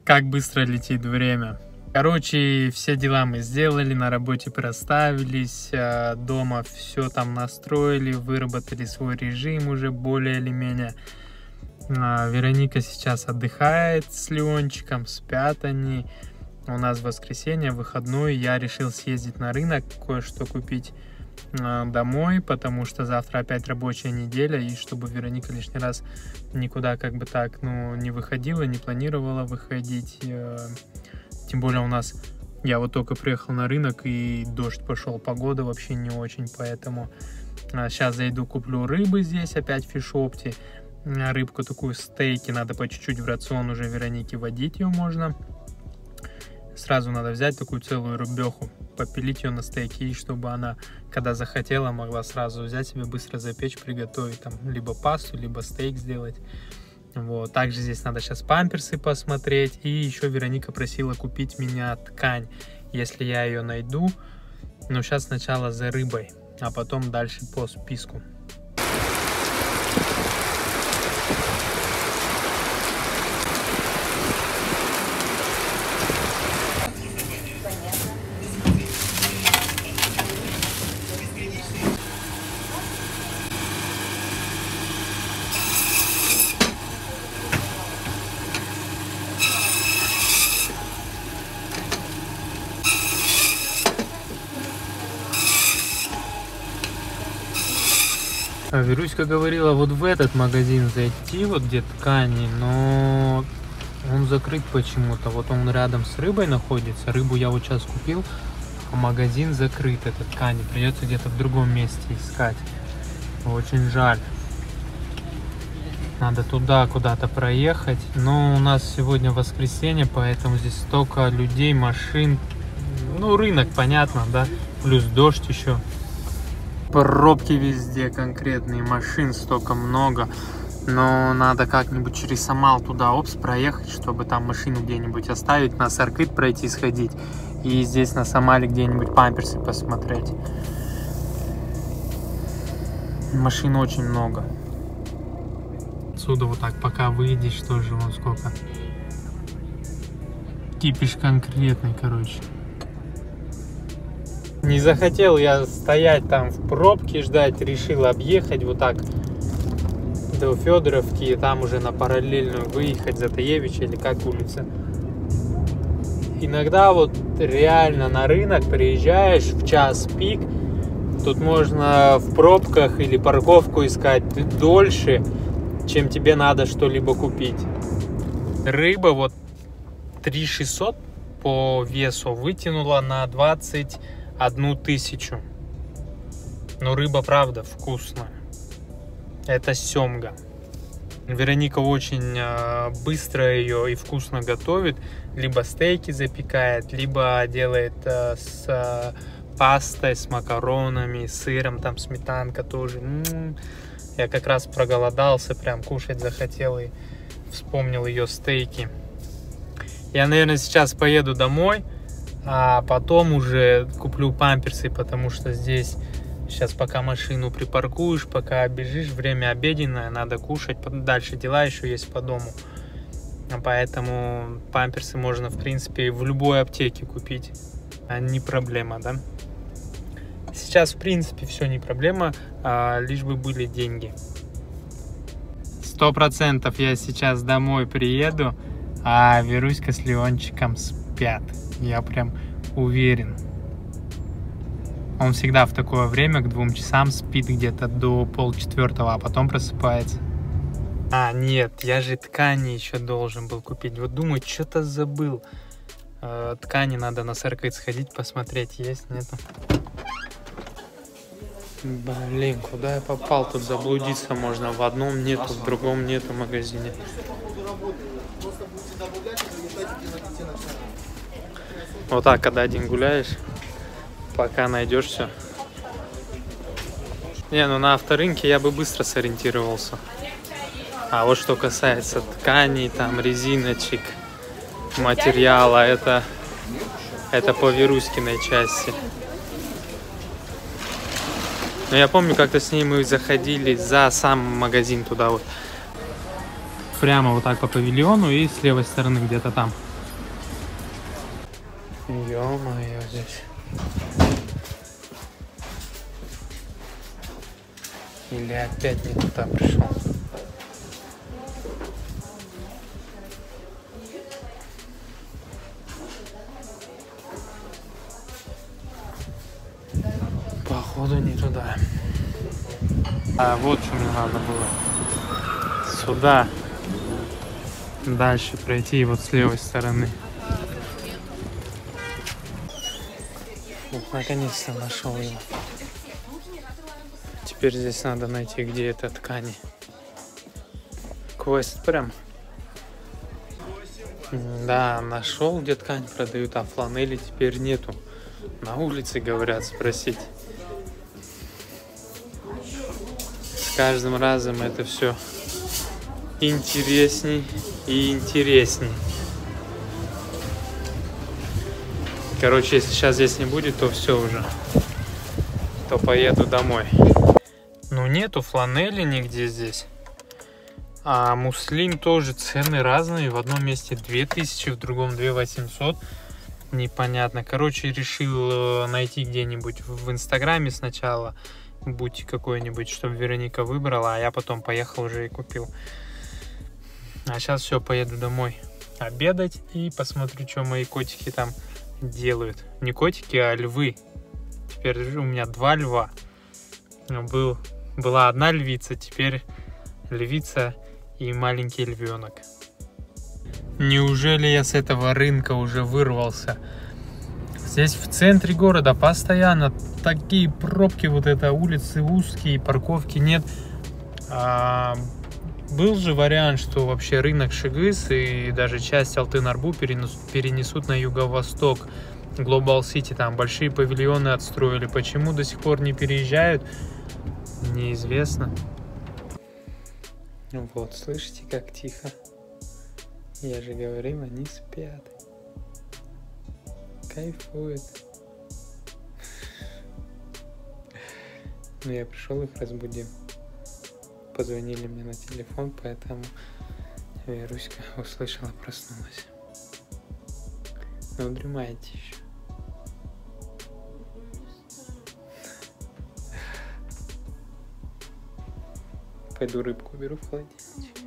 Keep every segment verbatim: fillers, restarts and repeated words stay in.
Как быстро летит время. Короче, все дела мы сделали, на работе проставились, дома все там настроили, выработали свой режим уже более или менее. Вероника сейчас отдыхает с Леончиком, спят они. У нас воскресенье, выходной, я решил съездить на рынок, кое-что купить домой, потому что завтра опять рабочая неделя, и чтобы Вероника лишний раз никуда как бы так, ну, не выходила, не планировала выходить. Тем более у нас, я вот только приехал на рынок, и дождь пошел, погода вообще не очень, поэтому сейчас зайду, куплю рыбы здесь, опять в фишопте, рыбку такую, стейки, надо по чуть-чуть в рацион уже Веронике водить ее можно. Сразу надо взять такую целую рыбеху, попилить ее на стейки, и чтобы она, когда захотела, могла сразу взять себе, быстро запечь, приготовить там либо пасту, либо стейк сделать. Вот. Также здесь надо сейчас памперсы посмотреть, и еще Вероника просила купить меня ткань, если я ее найду. Но сейчас сначала за рыбой, а потом дальше по списку. Веруська говорила вот в этот магазин зайти, вот где ткани, но он закрыт почему-то. Вот он рядом с рыбой находится. Рыбу я вот сейчас купил, а магазин закрыт, это ткани. Придется где-то в другом месте искать. Очень жаль. Надо туда куда-то проехать. Но у нас сегодня воскресенье, поэтому здесь столько людей, машин. Ну, рынок, понятно, да? Плюс дождь еще. Пробки везде конкретные, машин столько много, но надо как-нибудь через Самал туда, опс, проехать, чтобы там машину где-нибудь оставить, на Саркыт пройти, сходить, и здесь на Самале где-нибудь памперсы посмотреть. Машин очень много. Отсюда вот так, пока выйдешь, тоже вон сколько. Кипиш конкретный, короче. Не захотел я стоять там в пробке ждать, решил объехать вот так до Федоровки и там уже на параллельную выехать, Затаевича или как улица. Иногда вот реально на рынок приезжаешь в час пик, тут можно в пробках или парковку искать дольше, чем тебе надо что-либо купить. Рыба вот три тысячи шестьсот по весу вытянула на двадцать одну тысячу. Но рыба правда вкусная. Это семга. Вероника очень э, быстро ее и вкусно готовит. Либо стейки запекает, либо делает э, с э, пастой, с макаронами, с сыром, там сметанка тоже. М-м-м. Я как раз проголодался, прям кушать захотел и вспомнил ее стейки. Я, наверное, сейчас поеду домой, а потом уже куплю памперсы, потому что здесь сейчас пока машину припаркуешь, пока бежишь, время обеденное, надо кушать, дальше дела еще есть по дому. Поэтому памперсы можно, в принципе, в любой аптеке купить, а не проблема, да? Сейчас, в принципе, все не проблема, а лишь бы были деньги. Сто процентов я сейчас домой приеду, а Веруська с Леончиком спят. Я прям уверен. Он всегда в такое время к двум часам спит где-то до полчетвертого, а потом просыпается. А, нет, я же ткани еще должен был купить. Вот думаю, что-то забыл. Э, ткани надо на Саркыт сходить, посмотреть, есть, нету. Блин, куда я попал? Тут заблудиться можно. В одном нету, в другом нету в магазине. Вот так, когда один гуляешь, пока найдешь все. Не, ну на авторынке я бы быстро сориентировался. А вот что касается тканей, там резиночек, материала, это, это по Веруськиной части. Но я помню, как-то с ней мы заходили за сам магазин туда вот. Прямо вот так по павильону и с левой стороны где-то там. Ё-моё, здесь. Или опять не туда пришел. Походу не туда. А вот что мне надо было. Сюда. Дальше пройти вот с левой стороны. Вот, наконец-то нашел его. Теперь здесь надо найти, где это ткани. Квест прям. Да, нашел, где ткань продают, а фланели теперь нету. На улице, говорят, спросить. С каждым разом это все интересней и интересней. Короче, если сейчас здесь не будет, то все уже. То поеду домой. Ну нету фланели нигде здесь. А муслин тоже цены разные. В одном месте две тысячи, в другом две тысячи восемьсот. Непонятно. Короче, решил найти где-нибудь в Инстаграме сначала бутик какой-нибудь, чтобы Вероника выбрала, а я потом поехал уже и купил. А сейчас все, поеду домой обедать и посмотрю, что мои котики там делают. Не котики, а львы. Теперь у меня два льва. Был, была одна львица, теперь львица и маленький львенок. Неужели я с этого рынка уже вырвался? Здесь в центре города постоянно такие пробки, вот это улицы узкие, парковки нет. А, был же вариант, что вообще рынок Шыгыс и даже часть Алтын-Арбу перенесут, перенесут на юго-восток. Global City, там большие павильоны отстроили. Почему до сих пор не переезжают, неизвестно. Вот, слышите, как тихо? Я же говорил, они спят. Кайфуют. Ну, я пришел, их разбудил. Позвонили мне на телефон, поэтому Веруська услышала, проснулась. Ну, дремайте еще. Пойду рыбку беру в холодильничек.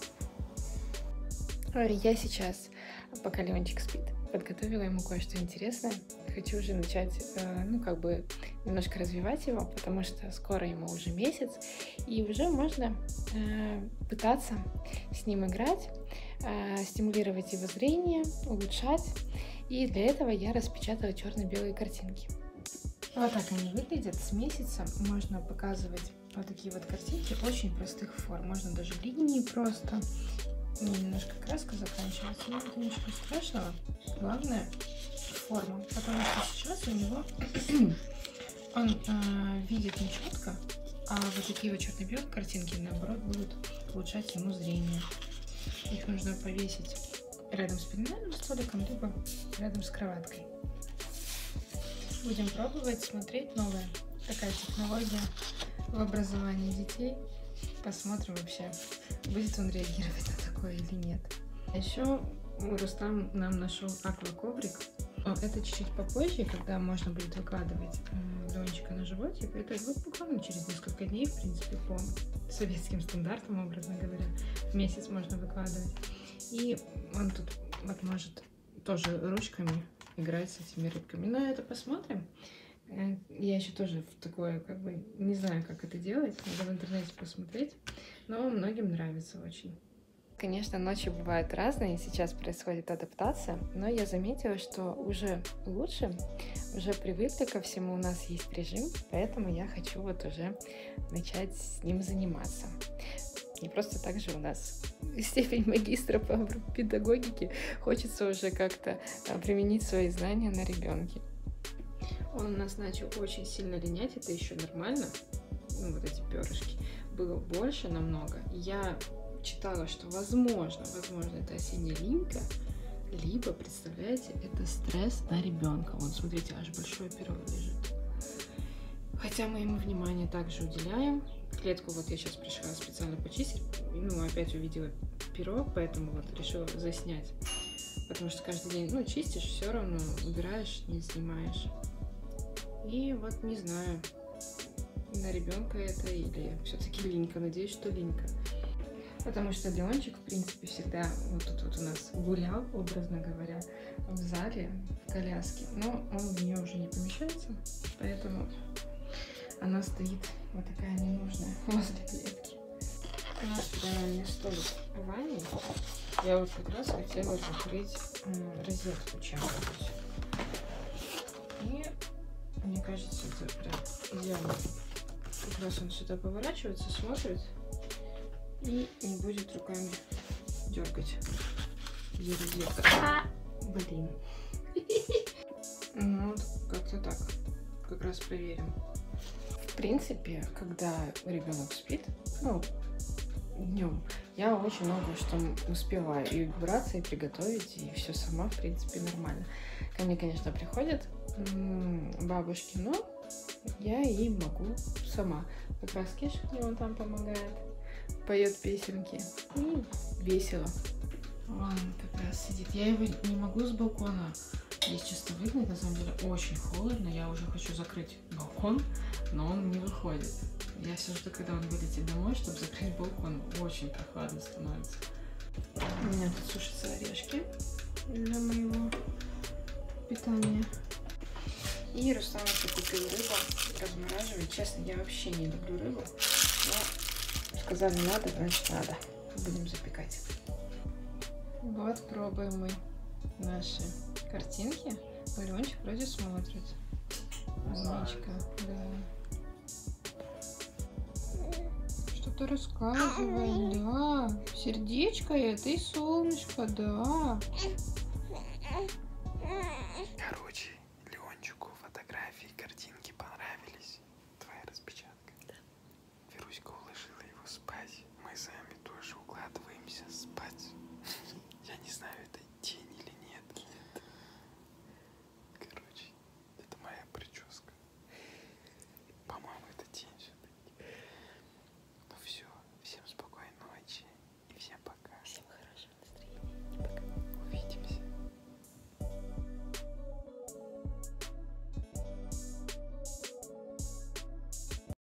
Я сейчас, пока Леончик спит, подготовила ему кое-что интересное. Хочу уже начать, ну, как бы, немножко развивать его, потому что скоро ему уже месяц, и уже можно э, пытаться с ним играть, э, стимулировать его зрение, улучшать. И для этого я распечатала черно-белые картинки. Вот так они выглядят. С месяца можно показывать вот такие вот картинки очень простых форм. Можно даже линии просто. Немножко краска заканчивается, но это ничего страшного. Главное форма, потому что сейчас у него он э, видит нечетко, а вот такие вот черно-белые картинки, наоборот, будут улучшать ему зрение. Их нужно повесить рядом с пеленальным столиком, либо рядом с кроваткой. Будем пробовать, смотреть. Новая такая технология в образовании детей. Посмотрим вообще, будет он реагировать на такое или нет. А еще Рустам нам нашел акваковрик. Это чуть-чуть попозже, когда можно будет выкладывать Леончика на животик. Это вот буквально через несколько дней, в принципе, по советским стандартам, образно говоря, в месяц можно выкладывать. И он тут вот может тоже ручками играть с этими рыбками. Но это посмотрим. Я еще тоже в такое, как бы, не знаю, как это делать. Надо в интернете посмотреть. Но многим нравится очень. Конечно, ночи бывают разные, сейчас происходит адаптация, но я заметила, что уже лучше, уже привыкли ко всему, у нас есть режим, поэтому я хочу вот уже начать с ним заниматься. Не просто так же у нас степень магистра по педагогике, хочется уже как-то применить свои знания на ребенке. Он у нас начал очень сильно линять, это еще нормально, ну вот эти перышки, было больше намного. Я читала, что возможно, возможно, это осенняя линька, либо, представляете, это стресс на ребенка. Вот смотрите, аж большое перо лежит. Хотя мы ему внимание также уделяем. Клетку вот я сейчас пришла специально почистить, ну, опять увидела перо, поэтому вот решила заснять потому что каждый день, ну, чистишь, все равно убираешь, не снимаешь. И вот не знаю, на ребенка это или все-таки линька. Надеюсь, что линька. Потому что Леончик, в принципе, всегда вот тут вот у нас гулял, образно говоря, в зале, в коляске. Но он в нее уже не помещается, поэтому она стоит вот такая ненужная возле клетки. У нас специальный столик в ванне. Я вот как раз хотела закрыть м, розетку чем-нибудь. И мне кажется, это прям идеально. Как раз он сюда поворачивается, смотрит и не будет руками дергать. Где розетка? А, блин. Ну, вот как-то так. Как раз проверим. В принципе, когда ребенок спит, ну, днем, я очень много что успеваю и убраться, и приготовить, и все сама, в принципе, нормально. Ко мне, конечно, приходят бабушки, но я им могу сама. Как раз Кеша мне он там помогает, поет песенки, и весело. Он как раз сидит. Я его не могу с балкона здесь чисто выгнать, на самом деле очень холодно, я уже хочу закрыть балкон, но он не выходит. Я все жду, когда он вылетит домой, чтобы закрыть балкон. Очень прохладно становится. У меня тут сушатся орешки для моего питания. И Рустам купил рыбу, размораживает. Честно, я вообще не люблю рыбу, но сказали надо, значит надо. Будем запекать. Вот пробуем мы наши картинки. Леончик вроде смотрит. Умничка, да. Что-то рассказывает, да. Сердечко это и солнышко, да.